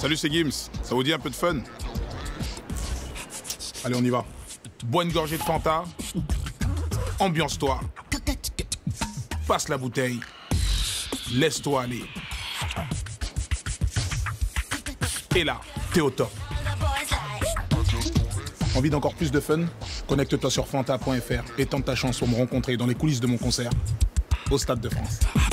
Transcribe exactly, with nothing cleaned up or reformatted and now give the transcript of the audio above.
Salut, c'est Gims. Ça vous dit un peu de fun? Allez, on y va. Bois une gorgée de Fanta. Ambiance-toi. Passe la bouteille. Laisse-toi aller. Et là, t'es au top. Envie d'encore plus de fun? Connecte-toi sur fanta point F R et tente ta chance pour me rencontrer dans les coulisses de mon concert au Stade de France.